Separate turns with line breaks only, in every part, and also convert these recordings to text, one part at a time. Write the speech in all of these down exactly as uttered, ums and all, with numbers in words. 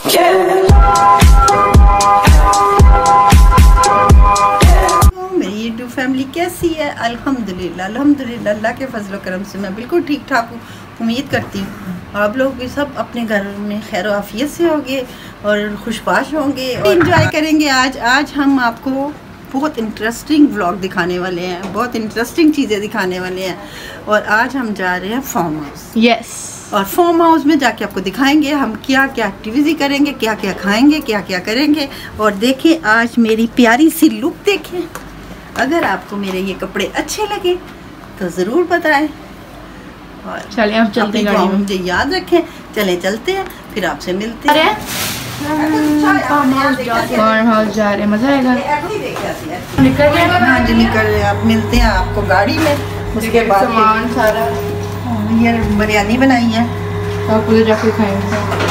मेरी YouTube family कैसी है? अल्हम्दुलिल्लाह अल्हम्दुलिल्लाह अल्लाह के फजल करम से मैं बिल्कुल ठीक ठाक हूँ। उम्मीद करती हूँ आप लोग भी सब अपने घर में खैर आफियत से होंगे और खुशबाश होंगे और इंजॉय करेंगे। आज आज हम आपको बहुत इंटरेस्टिंग व्लॉग दिखाने वाले हैं, बहुत इंटरेस्टिंग चीज़ें दिखाने वाले हैं। और आज हम जा रहे हैं फार्म हाउस।
यस।
और फार्म हाउस में जाके आपको दिखाएंगे हम क्या क्या एक्टिविटी करेंगे, क्या क्या खाएंगे, क्या क्या करेंगे। और देखें आज मेरी प्यारी सी लुक देखें। अगर आपको मेरे ये कपड़े अच्छे लगे तो ज़रूर बताएं। और
चले आप चलते हैं गाड़ी में, मुझे
याद रखें। चले चलते हैं, फिर आपसे मिलते हैं।
फार्म हाउस जा रहे हैं, मजा आएगा। निकल रहे हैं?
हाँ जी निकल रहे हैं। आप मिलते हैं आपको गाड़ी में। उसके बाद
सामान सारा
ये बिरयानी बनाई है,
आप उधर जाके खाएंगे।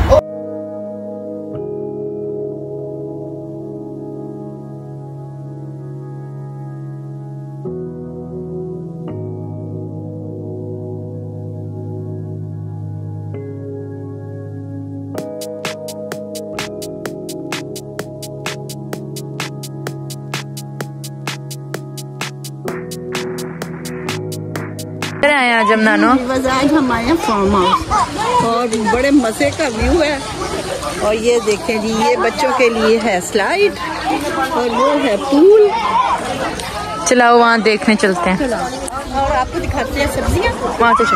आए आज हम नानो
बस आज हम आए हैं फार्म हाउस और बड़े मजे का व्यू है। और ये देखें जी, ये बच्चों के लिए है स्लाइड और वो है पूल।
चलाओ वहाँ देखने चलते हैं।
और आपको दिखाते हैं सब्जियाँ
वहाँ से।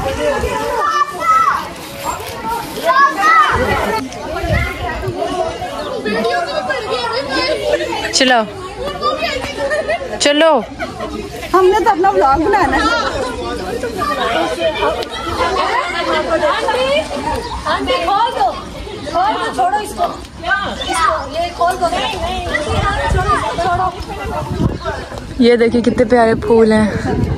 चलो चलो,
हमने तो अपना व्लॉग बनाना है।
आंटी खोल दो, खोल दो, छोड़ो इसको, इसको ये खोल दो, छोड़ो।
ये देखिए कितने प्यारे फूल हैं।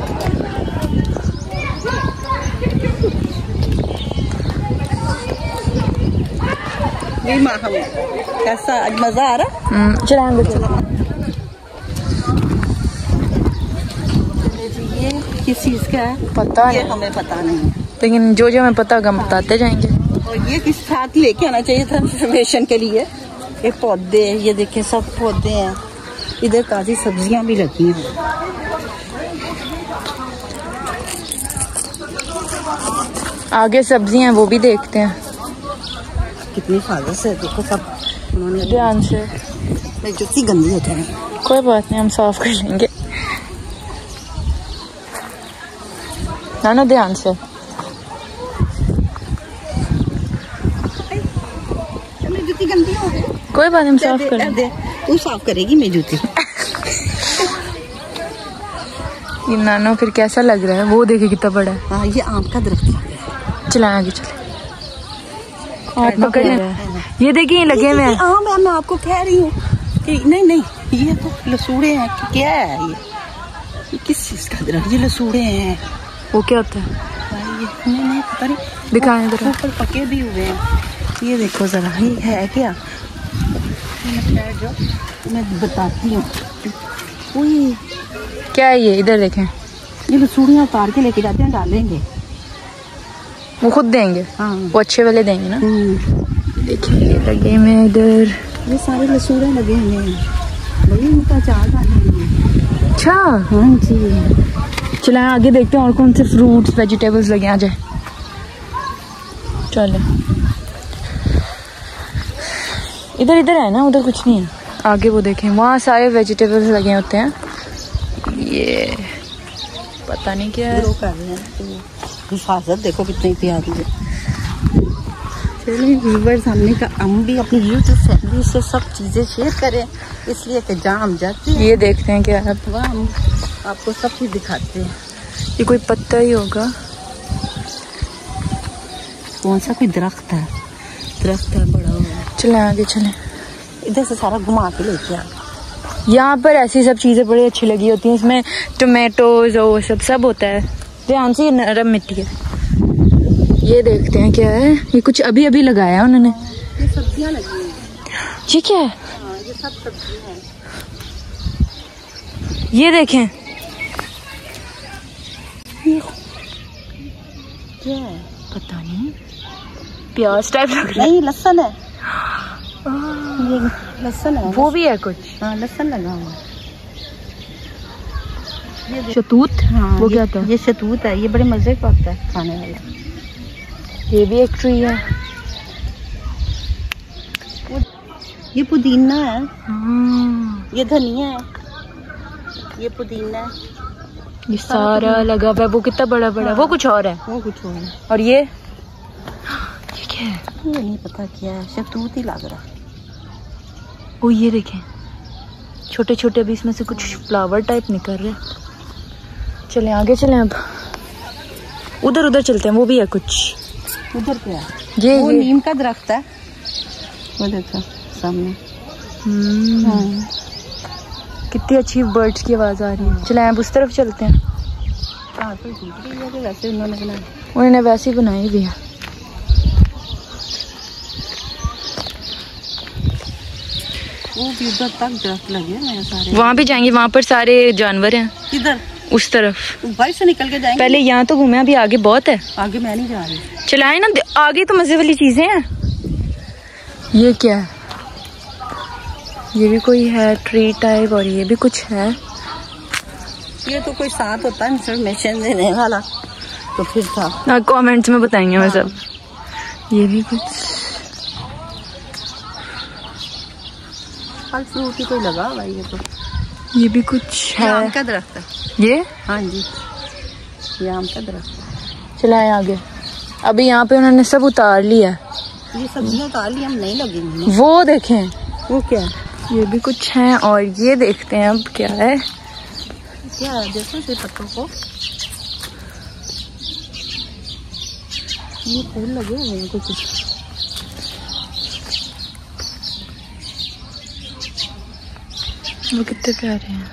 कैसा आज मजा आ रहा?
चलाएंगे।
ये किस चीज का है
पता
ये
नहीं,
हमें पता नहीं,
लेकिन जो जो हमें पता होगा हम बताते जाएंगे।
और ये किस साथ लेके आना चाहिए था इंफॉर्मेशन के लिए। ये पौधे, ये देखें सब पौधे हैं। इधर ताजी सब्जियां भी लगी हैं।
आगे सब्जियां हैं वो भी देखते हैं।
कितनी हिफाजत से देखो सब उन्होंने
ध्यान से।
जुत्ती गंदी हो जाए,
कोई बात नहीं, हम साफ कर लेंगे। नानो ध्यान से।
जुत्ती गंदी हो गई,
कोई बात नहीं, हम साफ कर लेंगे।
तू साफ करेगी मेरी जूती।
ये नानो फिर कैसा लग रहा है वो देखे कितना बड़ा है।
हाँ ये आम का दरख्त है।
चलाएं आगे चले। आप पकड़ लें। ये देखिए लगे हुए हैं
आम है। मैं आपको कह रही हूँ कि नहीं नहीं ये तो लसूड़े हैं। क्या है ये, ये किस चीज का दरख्त? ये लसूड़े हैं।
वो क्या होता है?
ये नहीं नहीं पता नहीं।
दिखाएं जरा।
ऊपर पके भी हुए हैं। ये देखो जरा, ये है क्या? मैं बताती हूँ।
क्या है ये? इधर देखें।
ये लसूड़ियाँ उतार के लेके जाते हैं, डालेंगे
वो खुद देंगे।
हाँ
वो अच्छे वाले देंगे ना। देखिए लगे में इधर
ये सारे लसूड़े लगे हुए हैं। बड़ी उनका चार डालेंगे।
अच्छा
हाँ जी।
चलाएं आगे देखते हैं और कौन से फ्रूट्स वेजिटेबल्स लगे। आ जाए चले। इधर इधर है ना, उधर कुछ नहीं है। आगे वो देखें, वहाँ सारे वेजिटेबल्स लगे होते हैं। ये पता नहीं क्या है।
कर रहे हैं। हिफाजत देखो कितनी प्यारी है। चलिए व्यूअर्स, हमने का हम भी अपनी यूट्यूब फैमिली से सब चीज़ें शेयर करें, इसलिए कि जहाँ हम जाते हैं
ये देखते हैं क्या है।
वहाँ हम आपको सब कुछ दिखाते हैं।
ये कोई पत्ता ही होगा।
कौन सा कोई दरख्त है? दरख्त है बड़ा हुआ।
चलें आगे चलें।
इधर से सारा घुमा के लेके आ।
यहाँ पर ऐसी सब चीज़ें बड़ी अच्छी लगी होती हैं। इसमें टोमेटोज और वो सब सब होता है। ध्यान से, ये नरम मिट्टी है। ये देखते हैं क्या है। ये कुछ अभी अभी लगाया है उन्होंने।
ये सब्जियां लगी हैं।
ये क्या है?
हाँ, ये सब सब्जियां हैं।
ये देखें
क्या है?
पता नहीं, प्याज टाइप लग रहा है।
नहीं लहसुन है। ये लहसुन है,
वो भी है कुछ।
हाँ लहसुन लगा हुआ है।
शतूत,
हाँ
वो
ये,
क्या था?
ये शतूत है, ये बड़े मजे का होता है खाने वाला।
ये भी एक ट्री है।
ये पुदीना है,
हाँ।
ये धनिया है, ये पुदीना है,
ये सारा लगा हुआ है। वो कितना बड़ा बड़ा,
हाँ।
वो कुछ और है।
वो कुछ और है।
और ये ये क्या है?
ये नहीं पता क्या है, शतूत ही लग रहा है।
ओ ये देखें, छोटे छोटे अभी इसमें से कुछ फ्लावर टाइप निकल रहे। चलें आगे चलें, अब उधर उधर चलते हैं। वो भी है कुछ
उधर क्या है?
ये
वो
ये
नीम का दरख्त है, वो देखो सामने।
हम्म,
हाँ।
कितनी अच्छी बर्ड्स की आवाज आ रही है। चलें अब उस तरफ चलते हैं।
हाँ तो ठीक है, कि वैसे उन्होंने बनाया।
उन्होंने वैसे ही बनाई भी है।
वो भी उधर तक दरख्त लगे हैं सारे।
वहाँ भी जाएंगे, वहाँ पर सारे जानवर हैं।
किधर?
उस तरफ
बाइक से निकल के जाएंगे।
पहले यहाँ तो घूमे, अभी आगे बहुत है।
आगे मैं नहीं जा रही।
चलाए ना, आगे तो मजे वाली चीजें हैं। ये क्या है? ये भी कोई है ट्री टाइप, और ये भी कुछ है।
ये तो कोई साथ होता है इंफॉर्मेशन देने वाला, तो फिर था।
हाँ कमेंट्स में बताएंगे मैं सब। ये भी कुछ
फल फ्रूट ही कोई लगा हुआ है। ये तो
ये भी कुछ
ये
है।
आम का दरख्त है।
ये
हाँ जी, ये आम का दरख्त है।
चलाए आगे। अभी यहाँ पे उन्होंने सब उतार लिया।
ये सब्जियां उतार ली, हम नहीं लगेंगे।
वो देखें,
वो क्या है?
ये भी कुछ है। और ये देखते हैं अब क्या है।
क्या है? देखो से पत्तों को, ये फूल लगे हुए हैं कुछ।
वो कितने प्यारे हैं।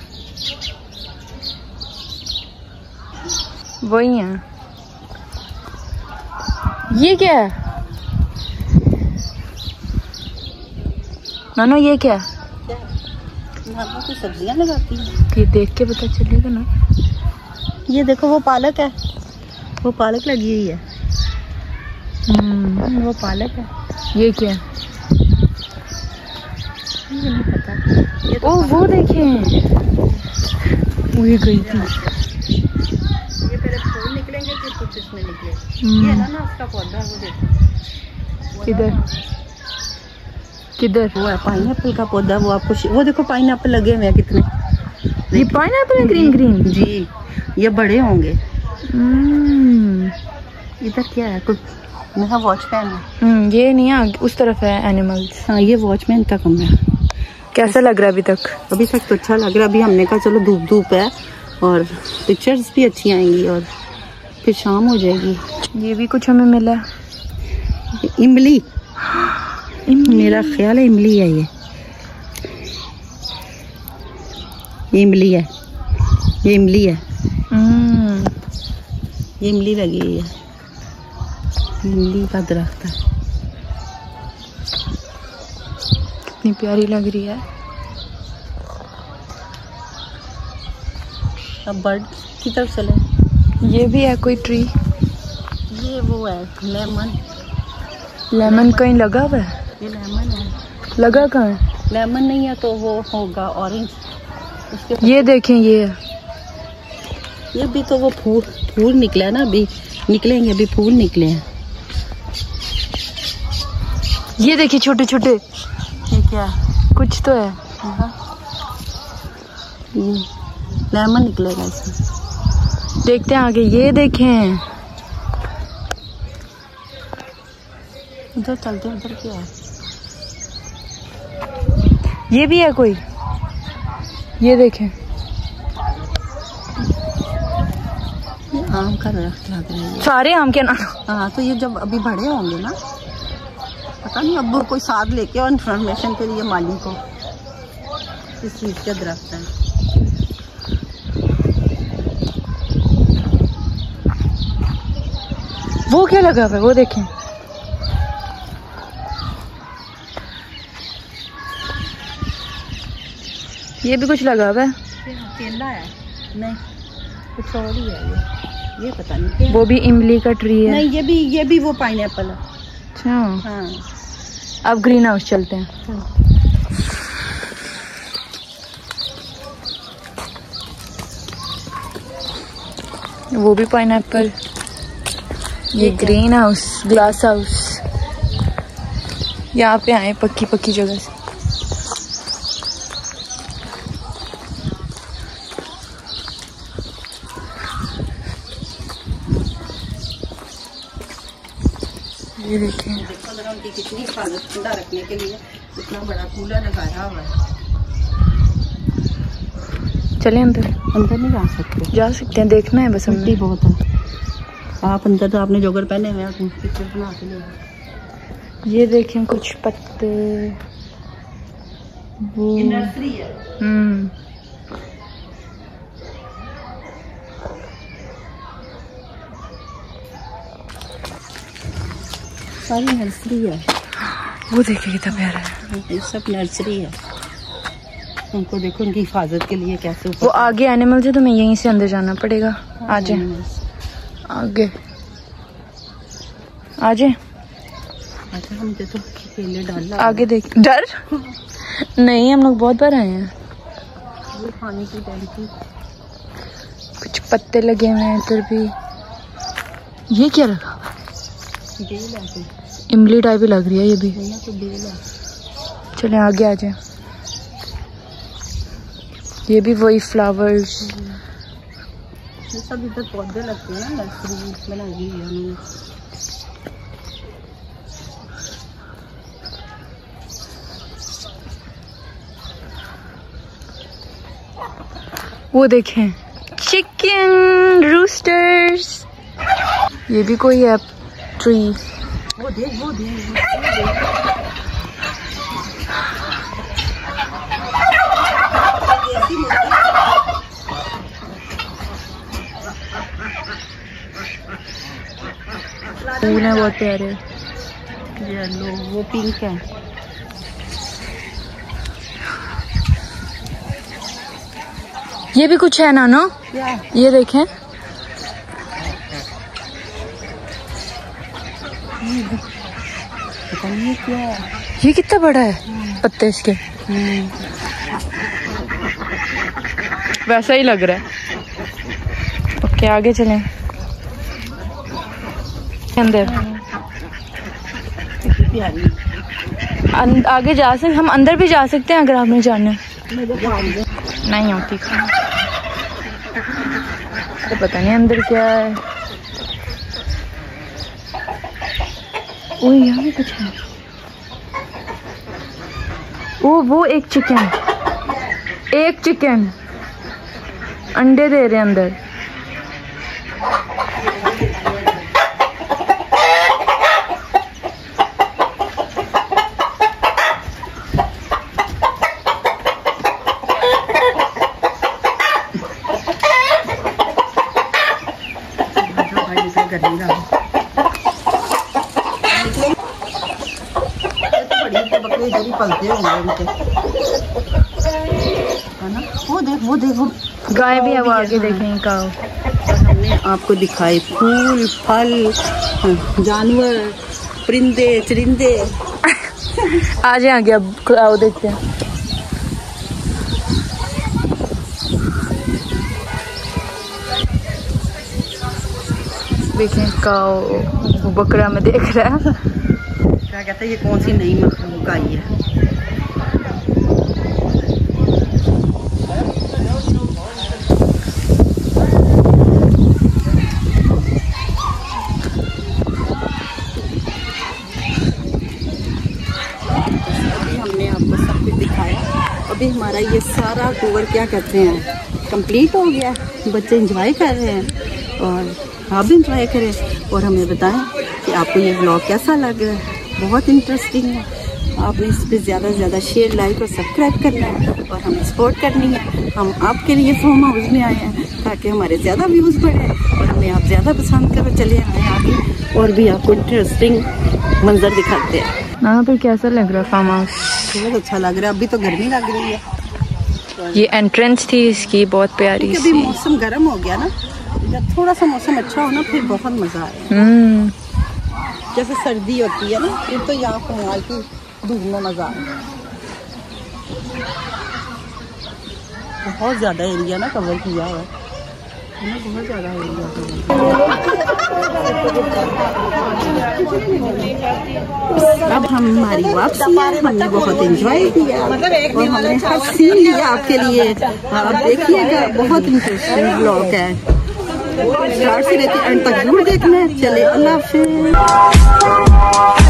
वही हैं। ये क्या है? नानो ये क्या है?
नाना को सब्जियां लगाती है।
ये देख के पता चलेगा ना।
ये देखो वो पालक है, वो पालक लगी हुई है।
हम्म,
वो पालक है। ये क्या है? ये नहीं पता। ये तो
ओ वो देखें, वो ये गई थी।
ये पहले फूल निकलेंगे फिर कुछ इसमें निकलेगा। ये ना ना उसका पौधा, वो देखो।
किधर किधर?
वो है पाइनएप्पल का पौधा। वो आपको वो देखो पाइनएप्पल लगे हुए हैं कितने।
ये पाइनएप्पल है, ग्रीन ग्रीन
जी, ये बड़े होंगे।
हम्म,
इधर क्या है? कुछ मेरा वॉचमैन है।
हम्म, ये नहीं है, उस तरफ है एनिमल्स।
हाँ ये वॉचमैन का कमरा है।
कैसा लग रहा है अभी तक?
अभी तक तो अच्छा लग रहा है। अभी हमने कहा चलो धूप धूप है और पिक्चर्स भी अच्छी आएंगी और फिर शाम हो जाएगी।
ये भी कुछ हमें मिला।
इमली,
इमली।
मेरा ख्याल है इमली है। ये ये इमली है, ये इमली है।
हम्म,
ये इमली लगी हुई है, इमली का दरख्त है।
कितनी प्यारी लग रही है।
अब बर्ड की तरफ चले।
ये भी है कोई ट्री।
ये वो है लेमन।
लेमन कहीं लगा हुआ है?
ये लेमन है।
लगा कहाँ है?
लेमन नहीं है तो वो होगा ऑरेंज। उसके
ये देखें, ये है।
ये भी तो वो फूल फूल निकला है ना, अभी निकलेंगे, अभी फूल निकले हैं।
ये देखिए छोटे छोटे,
ये क्या है?
कुछ तो है।
ये लेमन निकलेगा इसमें।
देखते हैं आगे। ये देखें,
उधर चलते हैं। उधर क्या है?
ये भी है कोई। ये देखें,
ये आम का दरख्त लग रहा है।
सारे आम के नाम।
हाँ तो ये जब अभी बड़े होंगे ना, पता नहीं अब कोई साथ लेके और इन्फॉर्मेशन के लिए माली को इस चीज का दरख्त है।
वो क्या लगा हुआ है? वो देखें, ये भी कुछ लगा हुआ है।
केला है? नहीं, कुछ और ही है। ये ये पता नहीं क्या।
वो भी इमली का ट्री है।
नहीं, ये भी ये भी वो पाइनएप्पल है।
अच्छा,
हाँ
अब ग्रीन हाउस चलते हैं। वो भी पाइनएप्पल। ये ग्रीन हाउस, ग्लास हाउस। यहाँ पे आए पक्की पक्की जगह से। ये देखिए
देखो जरा उनकी कितनी हिफाजत, ठंडा रखने के लिए इतना बड़ा कूलर लगाया हुआ है।
चले अंदर।
अंदर नहीं जा सकते।
जा सकते हैं, देखना है बस।
मिट्टी बहुत है। आप अंदर तो आपने जोगर पहने हुए हैं, पिक्चर बना के ले।
ये देखें कुछ पत्ते। वो
नर्सरी है।
हम्म
सारी नर्सरी है।
वो देखिए कितना प्यारा है।
ये सब नर्सरी है। उनको देखो उनकी हिफाजत के लिए कैसे।
वो आगे एनिमल्स है, तो मैं यहीं से अंदर जाना पड़ेगा। आ जाए आगे, आ जाए।
अच्छा हम तो केले डाल
आगे देख। डर नहीं, हम लोग बहुत बार आए हैं।
वो पानी की टंकी।
कुछ पत्ते लगे हुए हैं इधर भी। ये क्या लगा?
बेल है।
इमली टाइप ही लग रही है ये भी।
भैया तो बेल है।
चले आगे आ जाए। ये भी वही फ्लावर्स।
ये सब इधर पौधे लगते हैं ना, नर्सरी बनाई हुई है उन्होंने।
वो देखें चिकन रूस्टर्स। ये भी कोई है ट्री।
वो देख वो देख
फूल है बहुत प्यारे।
येलो, वो पिंक है।
ये भी कुछ है नानो।
क्या?
ये देखें।
पता नहीं क्या है।
ये कितना बड़ा है पत्ते इसके। वैसा ही लग रहा है। ओके आगे चलें। अंदर अं, आगे जा सकते, हम अंदर भी जा सकते हैं अगर हमें जाना है। नहीं होती खाना तो पता नहीं अंदर क्या है। ओ यहाँ भी कुछ है। ओ वो एक चिकन, एक चिकन अंडे दे रहे अंदर।
पलते होंगे उनके, है ना। वो देख वो देखो
गाय भी है, वो आगे देखें काऊ।
हमने आपको दिखाए फूल फल जानवर परिंदे चरिंदे।
आ जाए आगे, अब आओ देखते हैं। देखें काऊ बकरा में देख रहा है।
क्या कहते हैं ये कौन सी नई मखलूक आई है। हमने आपको सब कुछ दिखाया। अभी हमारा ये सारा टूर क्या कहते हैं कंप्लीट हो गया। बच्चे एंजॉय कर रहे हैं और आप भी एंजॉय करें और हमें बताएं कि आपको ये व्लॉग कैसा लग रहा है। बहुत इंटरेस्टिंग है। आपने इस पर ज़्यादा से ज़्यादा शेयर लाइक और सब्सक्राइब करना है और हमें सपोर्ट करनी है। हम आपके लिए फार्म हाउस में आए हैं ताकि हमारे ज़्यादा व्यूज़ बढ़े और हमें आप ज़्यादा पसंद करो। चले आए आगे और भी आपको इंटरेस्टिंग मंजर दिखाते हैं।
हाँ पर कैसा लग रहा है फार्म हाउस?
बहुत अच्छा लग रहा है। अभी तो गर्मी लग रही है।
ये एंट्रेंस थी इसकी बहुत प्यारी सी।
अभी मौसम गर्म हो गया ना, जब थोड़ा सा मौसम अच्छा हो ना फिर बहुत मज़ा आए।
हम्म
जैसे सर्दी होती है ना, फिर तो यहाँ कमाल की धूप में मज़ा आए। बहुत ज़्यादा एरिया ना कवर किया हुआ है। बहुत ज़्यादा हो गया। अब हमारी वापसी है, हमने बहुत एंजॉय किया और हमने हर सीन लिया आपके लिए। आप देखिएगा, बहुत इंटरेस्टिंग ब्लॉग है, स्टार्ट से लेकर एंड तक जरूर देखना है। चले, अल्लाह हाफिज़।